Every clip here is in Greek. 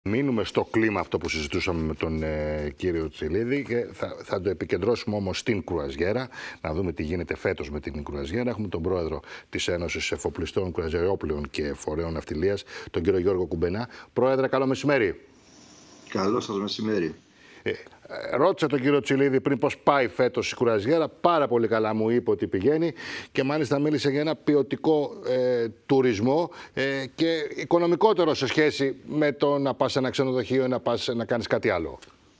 Μείνουμε στο κλίμα αυτό που συζητούσαμε με τον κύριο Τσιλίδη και θα το επικεντρώσουμε όμως στην κρουαζιέρα, να δούμε τι γίνεται φέτος με την κρουαζιέρα. Έχουμε τον πρόεδρο της Ένωσης Εφοπλιστών, Κρουαζιερόπλων και Φορέων Ναυτιλίας, τον κύριο Γιώργο Κουμπενά. Πρόεδρε, καλό μεσημέρι. Καλό σας μεσημέρι. Ρώτησα τον κύριο Τσιλίδη πριν πώς πάει φέτος η κρουαζιέρα. Πάρα πολύ καλά μου είπε ότι πηγαίνει και μάλιστα μίλησε για ένα ποιοτικό τουρισμό και οικονομικότερο σε σχέση με το να πας σε ένα ξενοδοχείο ή να πας να κάνεις κάτι άλλο.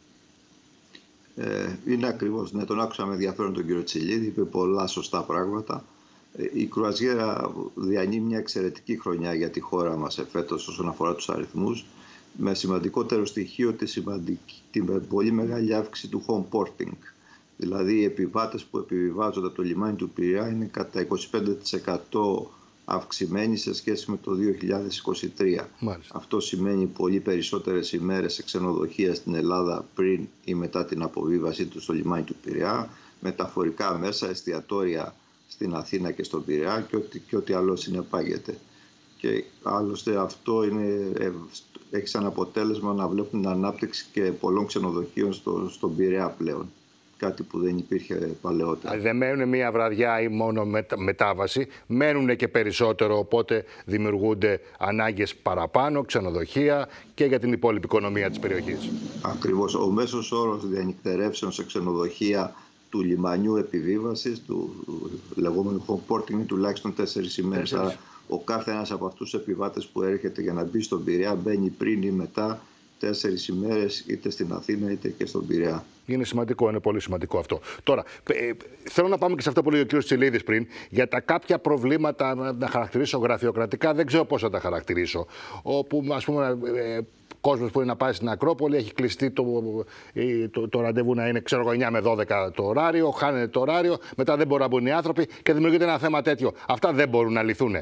Είναι ακριβώς. Ναι, τον άκουσα με ενδιαφέρον τον κύριο Τσιλίδη. Είπε πολλά σωστά πράγματα. Η κρουαζιέρα διανύει μια εξαιρετική χρονιά για τη χώρα μας φέτος όσον αφορά τους αριθμούς, με σημαντικότερο στοιχείο την πολύ μεγάλη αύξηση του home porting. Δηλαδή οι επιβάτες που επιβιβάζονται από το λιμάνι του Πειραιά είναι κατά 25% αυξημένοι σε σχέση με το 2023. Μάλιστα. Αυτό σημαίνει πολύ περισσότερες ημέρες σε ξενοδοχεία στην Ελλάδα πριν ή μετά την αποβίβασή του στο λιμάνι του Πειραιά, μεταφορικά μέσα, εστιατόρια στην Αθήνα και στον Πειραιά και ό,τι άλλο συνεπάγεται. Και άλλωστε αυτό έχει σαν αποτέλεσμα να βλέπουμε την ανάπτυξη και πολλών ξενοδοχείων στον Πειραιά πλέον. Κάτι που δεν υπήρχε παλαιότερα. Δεν μένουν μία βραδιά ή μόνο μετάβαση, μένουν και περισσότερο, οπότε δημιουργούνται ανάγκες παραπάνω, ξενοδοχεία και για την υπόλοιπη οικονομία της περιοχής. Ακριβώς. Ο μέσος όρος διανυκτερεύσεων σε ξενοδοχεία του λιμανιού επιβίβασης, του λεγόμενου home porting, είναι τουλάχιστον 4 ημέρες. Άρα ο κάθε ένας από αυτούς τους επιβάτες που έρχεται για να μπει στον Πειραιά μπαίνει πριν ή μετά 4 ημέρες είτε στην Αθήνα είτε και στον Πειραιά. Είναι σημαντικό, είναι πολύ σημαντικό αυτό. Τώρα, θέλω να πάμε και σε αυτό που λέει ο κ. Τσιλίδης πριν, για τα κάποια προβλήματα να χαρακτηρίσω γραφειοκρατικά, δεν ξέρω πώς θα τα χαρακτηρίσω. Όπου, ας πούμε, κόσμος που είναι να πάει στην Ακρόπολη, έχει κλειστεί το ραντεβού να είναι, ξέρω εγώ, 9 με 12 το ωράριο, χάνεται το ωράριο, μετά δεν μπορούν να μπουν οι άνθρωποι και δημιουργείται ένα θέμα τέτοιο. Αυτά δεν μπορούν να λυθούν.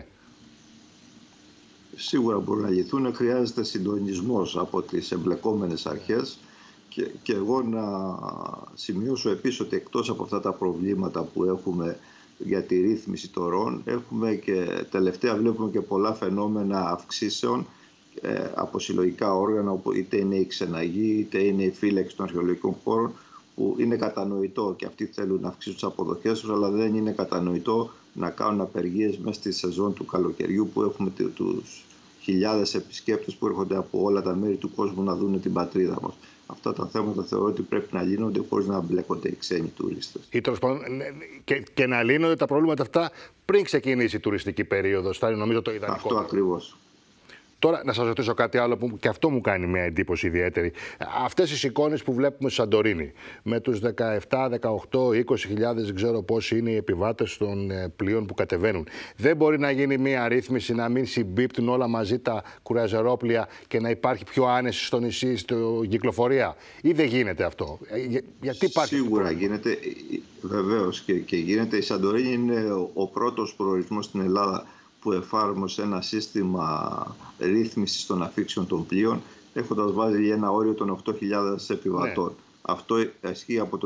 Σίγουρα μπορούν να λυθούν. Χρειάζεται συντονισμός από τις εμπλεκόμενες αρχές και εγώ να σημειώσω επίσης ότι εκτός από αυτά τα προβλήματα που έχουμε για τη ρύθμιση των ροών, έχουμε και τελευταία βλέπουμε και πολλά φαινόμενα αυξήσεων από συλλογικά όργανα, όπου είτε είναι η ξεναγή είτε είναι η φύλαξη των αρχαιολογικών χώρων, που είναι κατανοητό και αυτοί θέλουν να αυξήσουν τις αποδοχές τους, αλλά δεν είναι κατανοητό να κάνουν απεργίες μέσα στη σεζόν του καλοκαιριού, που έχουμε τους χιλιάδες επισκέπτες που έρχονται από όλα τα μέρη του κόσμου να δουν την πατρίδα μας. Αυτά τα θέματα θεωρώ ότι πρέπει να λύνονται χωρίς να μπλέκονται οι ξένοι τουρίστες. Ή τέλος πάντων και να λύνονται τα προβλήματα αυτά πριν ξεκινήσει η τουριστική περίοδος. Θα είναι νομίζω το ιδανικό. Αυτό ακριβώς. Τώρα, να σας ρωτήσω κάτι άλλο που και αυτό μου κάνει μια εντύπωση ιδιαίτερη. Αυτές τις εικόνες που βλέπουμε στη Σαντορίνη, με τους 17, 18, 20.000, δεν ξέρω πόσοι είναι οι επιβάτες των πλοίων που κατεβαίνουν. Δεν μπορεί να γίνει μια ρύθμιση, να μην συμπίπτουν όλα μαζί τα κρουαζιερόπλια και να υπάρχει πιο άνεση στο νησί, στην κυκλοφορία? Ή δεν γίνεται αυτό? Γιατί υπάρχει? Σίγουρα γίνεται, βεβαίως και γίνεται. Η Σαντορίνη είναι ο πρώτος προορισμός στην Ελλάδα που εφάρμοσε ένα σύστημα ρύθμισης των αφήξεων των πλοίων, έχοντας βάλει ένα όριο των 8.000 επιβατών. Ναι. Αυτό ισχύει από το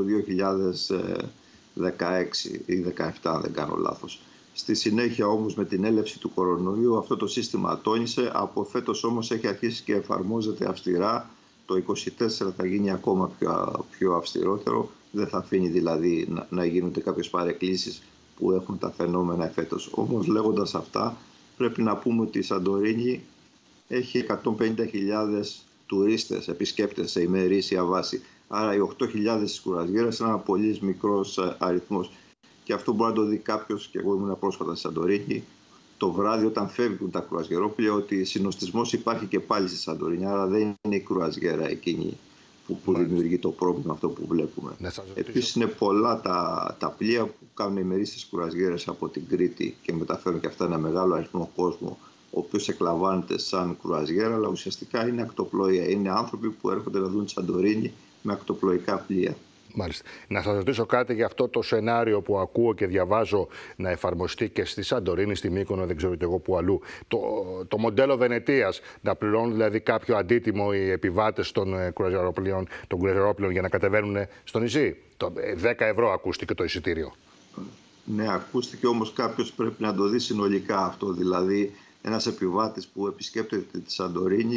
2016 ή 2017, αν δεν κάνω λάθος. Στη συνέχεια όμως, με την έλευση του κορονοϊού, αυτό το σύστημα ατώνησε. Από φέτος όμως έχει αρχίσει και εφαρμόζεται αυστηρά. Το 2024 θα γίνει ακόμα πιο αυστηρότερο. Δεν θα αφήνει δηλαδή να γίνονται κάποιες παρεκκλήσεις που έχουν τα φαινόμενα εφέτος. Όμως, λέγοντας αυτά, πρέπει να πούμε ότι η Σαντορίνη έχει 150.000 τουρίστες, επισκέπτες σε ημερήσια βάση. Άρα οι 8.000 της κουραζιέρας είναι ένα πολύ μικρός αριθμός. Και αυτό μπορεί να το δει κάποιος, και εγώ ήμουν πρόσφατα στη Σαντορίνη, το βράδυ όταν φεύγουν τα κρουαζιερόπλια, ότι συνοστισμός υπάρχει και πάλι στη Σαντορίνη. Άρα δεν είναι η κρουαζιέρα εκείνη που δημιουργεί το πρόβλημα αυτό που βλέπουμε. Επίσης είναι πολλά τα πλοία που κάνουν ημερήσιες κουραζιέρες από την Κρήτη και μεταφέρουν και αυτά ένα μεγάλο αριθμό κόσμο, ο οποίος εκλαμβάνεται σαν κουραζιέρα, αλλά ουσιαστικά είναι ακτοπλοεία. Είναι άνθρωποι που έρχονται να δουν τη Σαντορίνη με ακτοπλοϊκά πλοία. Μάλιστα. Να σας ρωτήσω κάτι για αυτό το σενάριο που ακούω και διαβάζω να εφαρμοστεί και στη Σαντορίνη, στη Μύκονο, δεν ξέρω εγώ που αλλού. Το μοντέλο Βενετίας, να πληρώνουν δηλαδή κάποιο αντίτιμο οι επιβάτες των κρουαζιερόπλων για να κατεβαίνουν στο νησί. 10 ευρώ ακούστηκε το εισιτήριο. Ναι, ακούστηκε, όμως κάποιος πρέπει να το δει συνολικά αυτό. Δηλαδή, ένας επιβάτης που επισκέπτεται τη Σαντορίνη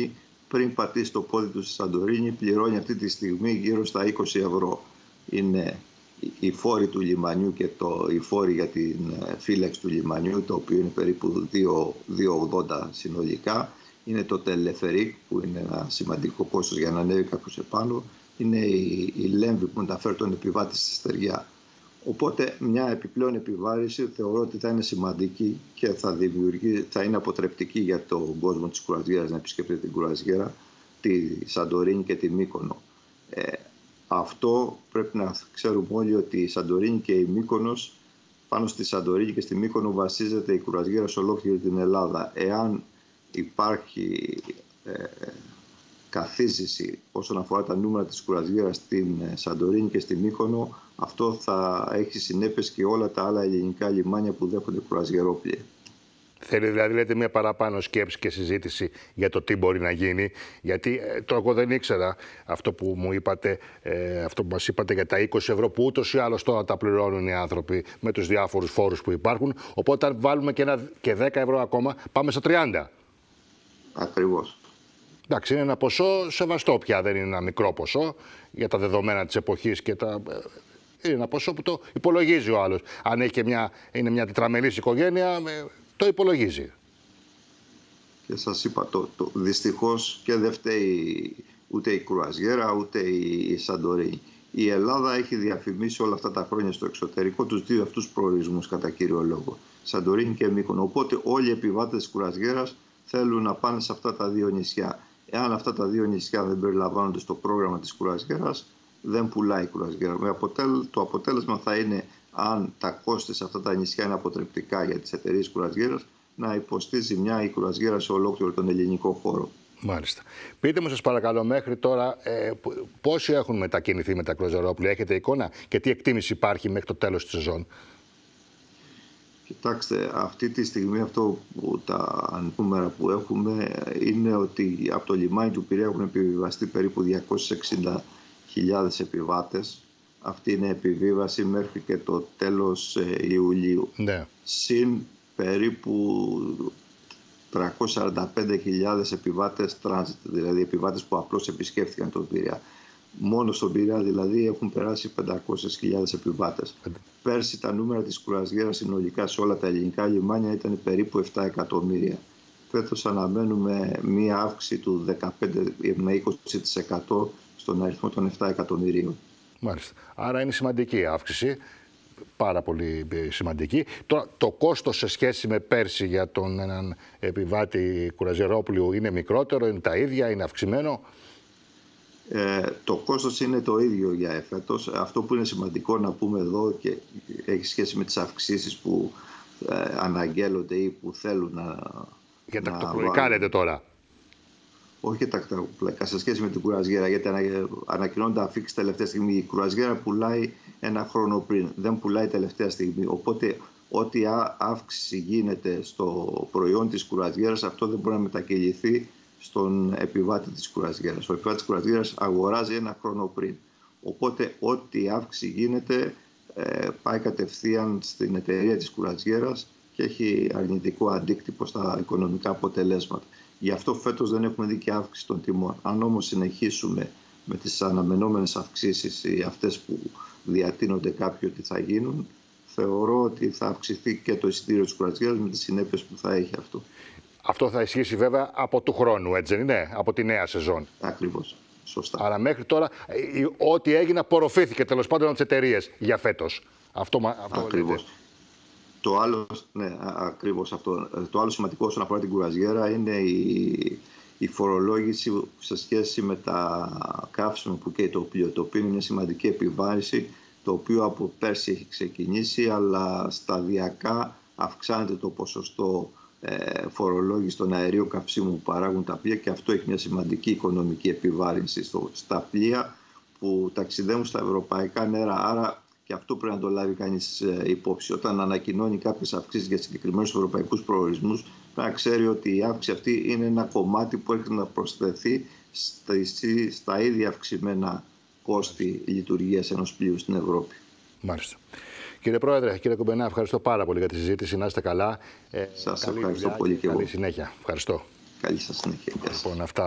πριν πατήσει το πόδι του στη Σαντορίνη πληρώνει αυτή τη στιγμή γύρω στα 20 ευρώ. Είναι οι φόροι του λιμανιού και οι φόροι για την φύλαξη του λιμανιού, το οποίο είναι περίπου 2,80 συνολικά. Είναι το τελεφερίκ, που είναι ένα σημαντικό κόστος για να ανέβει κάποιος επάνω. Είναι η λέμβη που μεταφέρει τον επιβάτη στη στεριά. Οπότε μια επιπλέον επιβάρηση θεωρώ ότι θα είναι σημαντική και θα είναι αποτρεπτική για τον κόσμο της κουραζιέρας να επισκέπτεται την κουραζιέρα, τη Σαντορίνη και τη Μύκονο. Αυτό πρέπει να ξέρουμε όλοι, ότι η Σαντορίνη και η Μύκονος, πάνω στη Σαντορίνη και στη Μύκονο βασίζεται η κουραζιέρα σε ολόκληρη την Ελλάδα. Εάν υπάρχει καθίζηση όσον αφορά τα νούμερα της κουραζιέρας στην Σαντορίνη και στη Μύκονο, αυτό θα έχει συνέπειες και όλα τα άλλα ελληνικά λιμάνια που δέχονται κουραζιερόπλοια. Θέλει δηλαδή, λέτε, μια παραπάνω σκέψη και συζήτηση για το τι μπορεί να γίνει, γιατί τώρα εγώ δεν ήξερα αυτό που μου είπατε, αυτό που μας είπατε για τα 20 ευρώ που ούτως ή άλλως τώρα τα πληρώνουν οι άνθρωποι με τους διάφορους φόρους που υπάρχουν, οπότε αν βάλουμε και 10 ευρώ ακόμα πάμε στα 30. Ακριβώς. Εντάξει, είναι ένα ποσό σεβαστό πια, δεν είναι ένα μικρό ποσό για τα δεδομένα της εποχής και είναι ένα ποσό που το υπολογίζει ο άλλος. Αν έχει είναι μια τετραμελής οικογένεια, το υπολογίζει. Και σας είπα, δυστυχώς και δεν φταίει ούτε η κουραζιέρα ούτε η Σαντορίνη. Η Ελλάδα έχει διαφημίσει όλα αυτά τα χρόνια στο εξωτερικό τους δύο αυτούς προορισμούς κατά κύριο λόγο, Σαντορίνη και Μύκονο. Οπότε όλοι οι επιβάτες της κουραζιέρας θέλουν να πάνε σε αυτά τα δύο νησιά. Εάν αυτά τα δύο νησιά δεν περιλαμβάνονται στο πρόγραμμα της κουραζιέρας, δεν πουλάει η κουραζιέρα. Το αποτέλεσμα θα είναι, αν τα κόστη σε αυτά τα νησιά είναι αποτρεπτικά για τις εταιρείες κουραζιέρας, να υποστεί ζημιά η κουραζιέρα σε ολόκληρο τον ελληνικό χώρο. Μάλιστα. Πείτε μου, σας παρακαλώ, μέχρι τώρα πόσοι έχουν μετακινηθεί με τα κρουαζιερόπλοια, έχετε εικόνα, και τι εκτίμηση υπάρχει μέχρι το τέλος της σεζόν? Κοιτάξτε, αυτή τη στιγμή τα νούμερα που έχουμε είναι ότι από το λιμάνι του Πειραιά έχουν επιβιβαστεί περίπου 260.000 επιβάτες. Αυτή είναι επιβίβαση μέχρι και το τέλος Ιουλίου. Ναι. Συν περίπου 345.000 επιβάτες transit, δηλαδή επιβάτες που απλώς επισκέφθηκαν τον Πειραιά. Μόνο στον Πειραιά δηλαδή έχουν περάσει 500.000 επιβάτες. Πέρσι τα νούμερα της κουραζιέρας συνολικά σε όλα τα ελληνικά λιμάνια ήταν περίπου 7 εκατομμύρια. Φέτος αναμένουμε μία αύξηση του 15 με 20% στον αριθμό των 7 εκατομμυρίων. Μάλιστα. Άρα είναι σημαντική η αύξηση, πάρα πολύ σημαντική. Τώρα, το κόστος σε σχέση με πέρσι για έναν επιβάτη κουραζιερόπλοιου είναι μικρότερο, είναι τα ίδια, είναι αυξημένο? Το κόστος είναι το ίδιο για εφέτος. Αυτό που είναι σημαντικό να πούμε εδώ και έχει σχέση με τις αυξήσεις που αναγγέλλονται ή που θέλουν να... Για τα τακτοπλοϊκά λέτε τώρα? Όχι για τα τακτοπλοϊκά, σε σχέση με την κουραζιέρα, γιατί ανακοινώνται αφήξεις τελευταία στιγμή. Η κουραζιέρα πουλάει ένα χρόνο πριν, δεν πουλάει τελευταία στιγμή. Οπότε ό,τι αύξηση γίνεται στο προϊόν της κουραζιέρας, αυτό δεν μπορεί να μετακυληθεί στον επιβάτη της κουραζιέρας. Ο επιβάτης της κουραζιέρας αγοράζει ένα χρόνο πριν. Οπότε ό,τι αύξηση γίνεται πάει κατευθείαν στην εταιρεία της κουραζιέρας και έχει αρνητικό αντίκτυπο στα οικονομικά αποτελέσματα. Γι' αυτό φέτος δεν έχουμε δει και αύξηση των τιμών. Αν όμως συνεχίσουμε με τις αναμενόμενες αυξήσεις ή αυτές που διατείνονται κάποιοι ότι θα γίνουν, θεωρώ ότι θα αυξηθεί και το εισιτήριο της κουραζιέρας με τις συνέπειες που θα έχει αυτό. Αυτό θα ισχύσει βέβαια από του χρόνου, έτσι δεν είναι, από τη νέα σεζόν? Ακριβώς. Σωστά. Αλλά μέχρι τώρα ό,τι έγινε απορροφήθηκε τέλος πάντων από τις εταιρείες για φέτος. Αυτό ακριβώς. Το άλλο, ναι, ακριβώς αυτό. Το άλλο σημαντικό όσον αφορά την κουραζιέρα είναι η φορολόγηση σε σχέση με τα καύσιμα που καίει το πλοίο. Το οποίο είναι μια σημαντική επιβάρηση, το οποίο από πέρσι έχει ξεκινήσει, αλλά σταδιακά αυξάνεται το ποσοστό φορολόγηση των αερίων καυσίμων που παράγουν τα πλοία, και αυτό έχει μια σημαντική οικονομική επιβάρυνση στα πλοία που ταξιδεύουν στα ευρωπαϊκά νερά. Άρα και αυτό πρέπει να το λάβει κανείς υπόψη. Όταν ανακοινώνει κάποιες αυξήσεις για συγκεκριμένους ευρωπαϊκούς προορισμούς, πρέπει να ξέρει ότι η αύξηση αυτή είναι ένα κομμάτι που έρχεται να προσθεθεί στα ήδη αυξημένα κόστη λειτουργίας ενός πλοίου στην Ευρώπη. Μάλιστα. Κύριε Πρόεδρε, κύριε Κομπενά, ευχαριστώ πάρα πολύ για τη συζήτηση. Να είστε καλά. Σας ευχαριστώ πολύ και εγώ. Καλή συνέχεια. Ευχαριστώ. Καλή σας συνέχεια. Λοιπόν, αυτά.